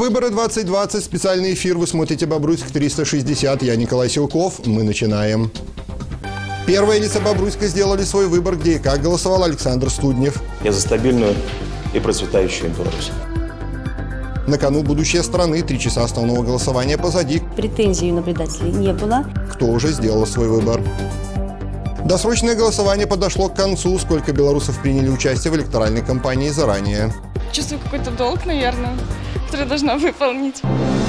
Выборы 2020. Специальный эфир. Вы смотрите «Бобруйск 360». Я Николай Силков. Мы начинаем. Первые лица Бобруйска сделали свой выбор, где и как голосовал Александр Студнев. Я за стабильную и процветающую Беларусь. На кону будущее страны. 3 часа основного голосования позади. Претензий у наблюдателей не было. Кто уже сделал свой выбор? Досрочное голосование подошло к концу. Сколько белорусов приняли участие в электоральной кампании заранее? Чувствую какой-то долг, наверное, который должна выполнить.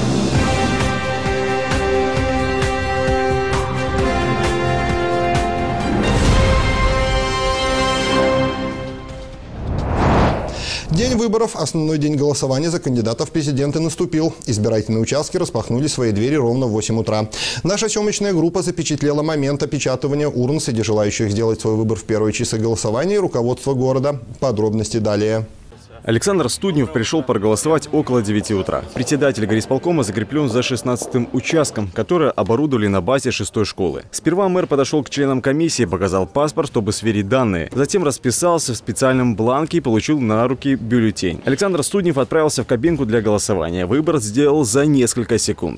День выборов, основной день голосования за кандидатов в президенты наступил. Избирательные участки распахнули свои двери ровно в 8 утра. Наша съемочная группа запечатлела момент опечатывания урн среди желающих сделать свой выбор в первые часы голосования и руководство города. Подробности далее. Александр Студнев пришел проголосовать около 9 утра. Председатель горисполкома закреплен за 16-м участком, который оборудовали на базе 6-й школы. Сперва мэр подошел к членам комиссии, показал паспорт, чтобы сверить данные. Затем расписался в специальном бланке и получил на руки бюллетень. Александр Студнев отправился в кабинку для голосования. Выбор сделал за несколько секунд.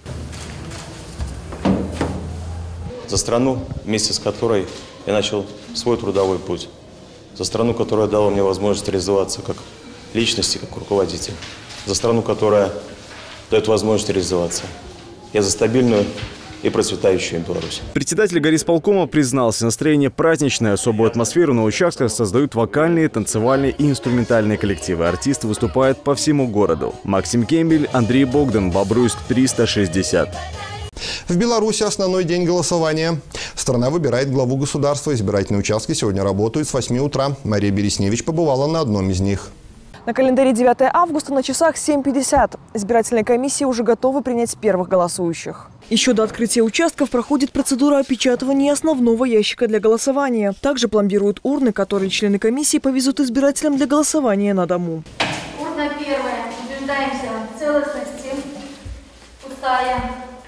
За страну, вместе с которой я начал свой трудовой путь. За страну, которая дала мне возможность реализоваться как личности, как руководитель. За страну, которая дает возможность реализоваться. Я за стабильную и процветающую Беларусь. Председатель горисполкома признался, настроение праздничное, особую атмосферу на участках создают вокальные, танцевальные и инструментальные коллективы. Артисты выступают по всему городу. Максим Кембель, Андрей Богдан, Бобруйск 360. В Беларуси основной день голосования. Страна выбирает главу государства. Избирательные участки сегодня работают с 8 утра. Мария Бересневич побывала на одном из них. На календаре 9 августа на часах 7:50. Избирательные комиссии уже готовы принять первых голосующих. Еще до открытия участков проходит процедура опечатывания основного ящика для голосования. Также пломбируют урны, которые члены комиссии повезут избирателям для голосования на дому. Урна первая. Убеждаемся в целостности. Пустая.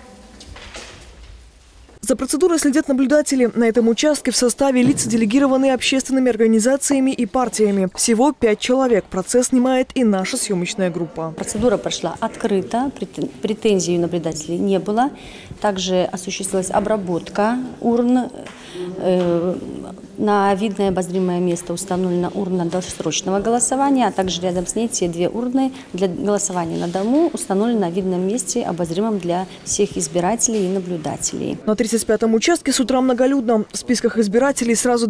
За процедурой следят наблюдатели. На этом участке в составе лица, делегированные общественными организациями и партиями. Всего 5 человек. Процесс снимает и наша съемочная группа. Процедура прошла открыто, претензий у наблюдателей не было. Также осуществилась обработка урн. На видное обозримое место установлена урна досрочного голосования, а также рядом с ней те 2 урны для голосования на дому установлены на видном месте, обозримом для всех избирателей и наблюдателей. На 35-м участке с утра многолюдно. В списках избирателей сразу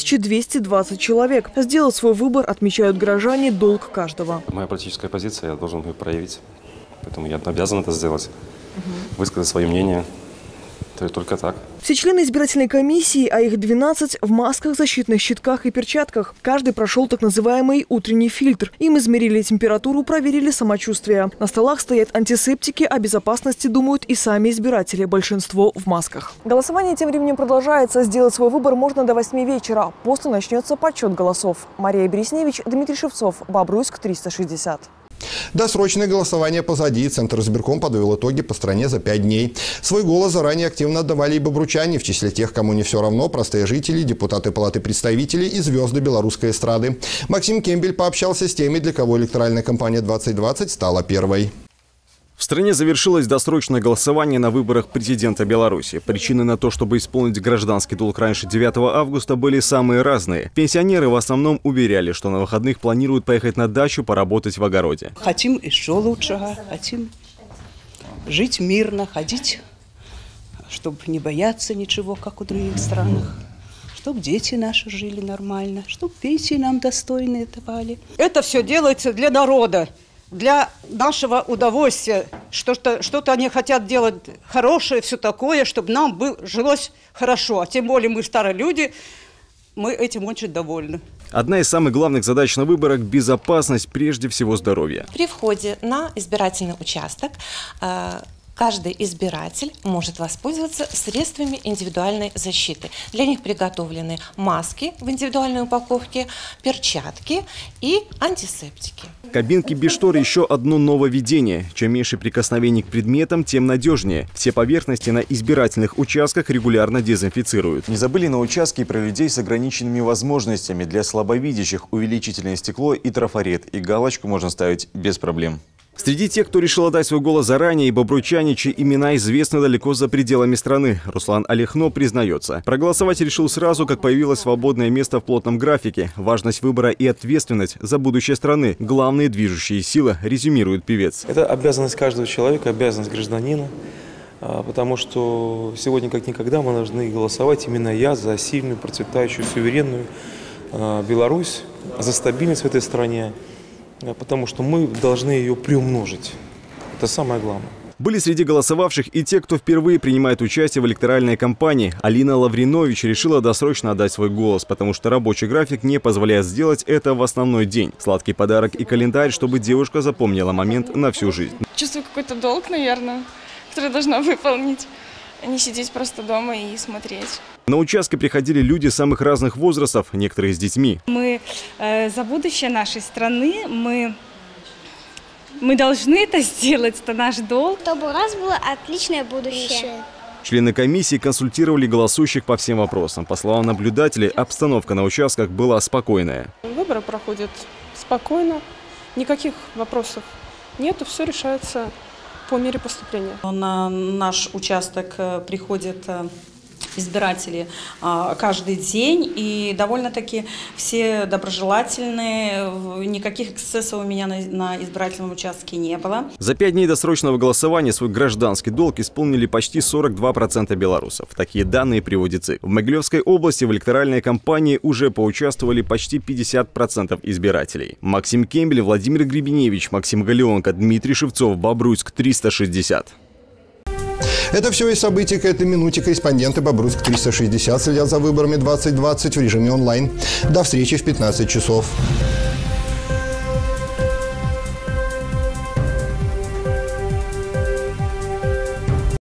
2220 человек. Сделать свой выбор, отмечают горожане, долг каждого. Моя политическая позиция, я должен ее проявить. Поэтому я обязан это сделать. Высказать свое мнение. Только так. Все члены избирательной комиссии, а их 12, в масках, защитных щитках и перчатках. Каждый прошел так называемый утренний фильтр. Им измерили температуру, проверили самочувствие. На столах стоят антисептики, о безопасности думают и сами избиратели. Большинство в масках. Голосование тем временем продолжается. Сделать свой выбор можно до 8 вечера. После начнется подсчет голосов. Мария Бересневич, Дмитрий Шевцов, Бобруйск 360. Досрочное голосование позади. Центр избирком подвел итоги по стране за 5 дней. Свой голос заранее активно отдавали и бобручане. В числе тех, кому не все равно, простые жители, депутаты Палаты представителей и звезды белорусской эстрады. Максим Кембель пообщался с теми, для кого электоральная кампания 2020 стала первой. В стране завершилось досрочное голосование на выборах президента Беларуси. Причины на то, чтобы исполнить гражданский долг раньше 9 августа, были самые разные. Пенсионеры в основном уверяли, что на выходных планируют поехать на дачу, поработать в огороде. Хотим еще лучшего, хотим жить мирно, ходить, чтобы не бояться ничего, как в других странах. Чтобы дети наши жили нормально, чтобы пенсии нам достойные давали. Это все делается для народа. Для нашего удовольствия, что-то они хотят делать хорошее, все такое, чтобы нам жилось хорошо. А тем более мы старые люди, мы этим очень довольны. Одна из самых главных задач на выборах – безопасность, прежде всего здоровья. При входе на избирательный участок каждый избиратель может воспользоваться средствами индивидуальной защиты. Для них приготовлены маски в индивидуальной упаковке, перчатки и антисептики. Кабинки без штор – еще одно нововведение. Чем меньше прикосновений к предметам, тем надежнее. Все поверхности на избирательных участках регулярно дезинфицируют. Не забыли на участке про людей с ограниченными возможностями. Для слабовидящих увеличительное стекло и трафарет. И галочку можно ставить без проблем. Среди тех, кто решил отдать свой голос заранее, и бобруйчане, чьи имена известны далеко за пределами страны. Руслан Алехно признается. Проголосовать решил сразу, как появилось свободное место в плотном графике. Важность выбора и ответственность за будущее страны – главные движущие силы, резюмирует певец. Это обязанность каждого человека, обязанность гражданина. Потому что сегодня, как никогда, мы должны голосовать именно за сильную, процветающую, суверенную Беларусь, за стабильность в этой стране. Потому что мы должны ее приумножить. Это самое главное. Были среди голосовавших и те, кто впервые принимает участие в электоральной кампании. Алина Лавринович решила досрочно отдать свой голос, потому что рабочий график не позволяет сделать это в основной день. Сладкий подарок и календарь, чтобы девушка запомнила момент на всю жизнь. Чувствую какой-то долг, наверное, который я должна выполнить, а не сидеть просто дома и смотреть. На участке приходили люди самых разных возрастов, некоторые с детьми. Мы за будущее нашей страны, мы должны это сделать, это наш долг. Чтобы у нас было отличное будущее. Члены комиссии консультировали голосующих по всем вопросам. По словам наблюдателей, обстановка на участках была спокойная. Выборы проходят спокойно, никаких вопросов нету, все решается по мере поступления. На наш участок приходят избиратели каждый день, и довольно-таки все доброжелательные, никаких эксцессов у меня на избирательном участке не было. За 5 дней досрочного голосования свой гражданский долг исполнили почти 42% белорусов. Такие данные приводит ЦИК. В Могилевской области в электоральной кампании уже поучаствовали почти 50% избирателей. Максим Кембель, Владимир Гребеневич, Максим Галеонко, Дмитрий Шевцов, Бобруйск, 360. Это все из событий к этой минуте. Корреспонденты Бобруйск 360 следят за выборами 2020 в режиме онлайн. До встречи в 15 часов.